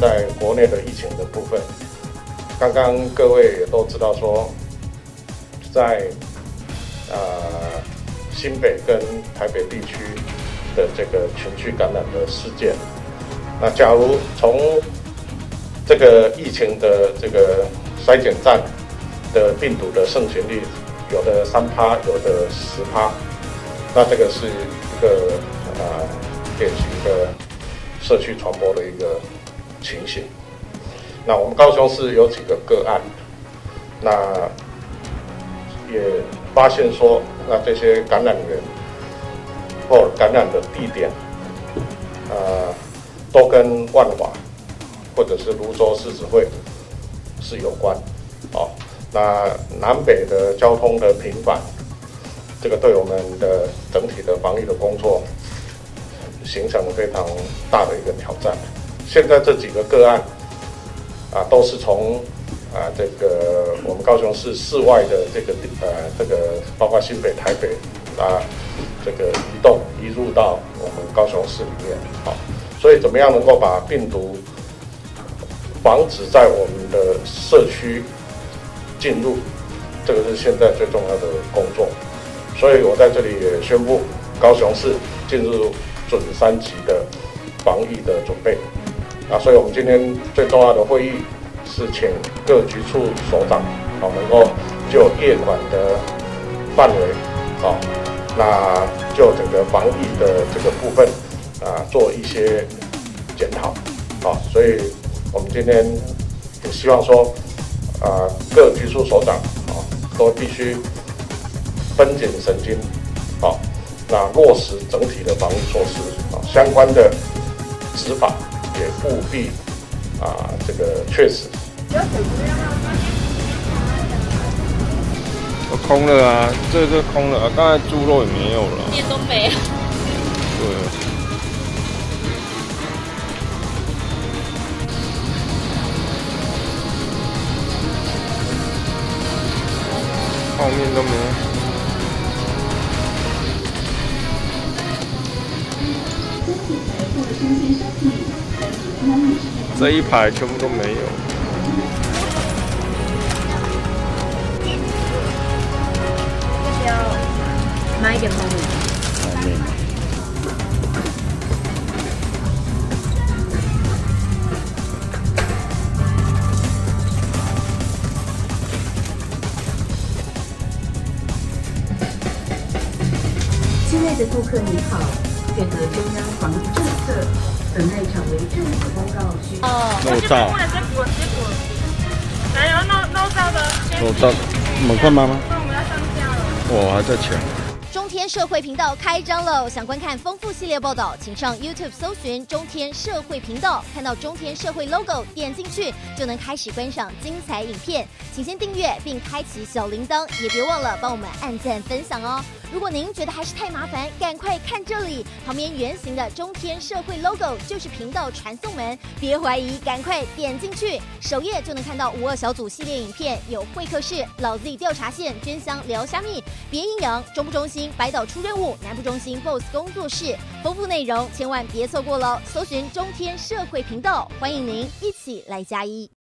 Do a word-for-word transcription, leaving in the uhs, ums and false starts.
在国内的疫情的部分，刚刚各位也都知道说，在呃新北跟台北地区的这个群聚感染的事件，那假如从这个疫情的这个筛检站的病毒的盛行率，有的三趴，有的十趴，那这个是一个呃典型的社区传播的一个情形。那我们高雄市有几个个案，那也发现说，那这些感染源或感染的地点，呃，都跟万华或者是泸州市指挥是有关，哦。那南北的交通的频繁，这个对我们的整体的防疫的工作形成非常大的一个挑战。现在这几个个案啊，都是从啊这个我们高雄市市外的这个呃这个包括新北、台北啊这个移动移入到我们高雄市里面，好、哦，所以怎么样能够把病毒防止在我们的社区进入，这个是现在最重要的工作。所以我在这里也宣布，高雄市进入准三级的防疫的准备。啊，所以我们今天最重要的会议是请各局处首长，好、能够就业管的范围，好、那就整个防疫的这个部分啊，做一些检讨。好、所以我们今天也希望说。啊，各局处首长啊，都必须绷紧神经，好，那落实整体的防疫措施啊，相关的执法也务必啊，这个确实。 都空了啊，这个空了啊，刚才猪肉也没有了， 面都没有。 对。泡面都没有，这一排全部都没有。 要买一点泡面。 泡面。 亲爱的顾客您好，配合中央防疫政策，本内场为政府公告需。 哦， 漏照。 来，有漏漏照的。 漏照，我们快妈妈。 那我们要上架了。 我还在抢。 中天社会频道开张喽！想观看丰富系列报道，请上 YouTube 搜寻中天社会频道，看到中天社会 logo， 点进去就能开始观赏精彩影片。请先订阅并开启小铃铛，也别忘了帮我们按赞分享哦。如果您觉得还是太麻烦，赶快看这里，旁边圆形的中天社会 logo 就是频道传送门，别怀疑，赶快点进去，首页就能看到五二小组系列影片，有会客室、老 Z 调查线、捐香聊虾米、别阴阳、中部中心、百岛出任务、南部中心 Boss 工作室，丰富内容千万别错过喽！搜寻中天社会频道，欢迎您一起来加一。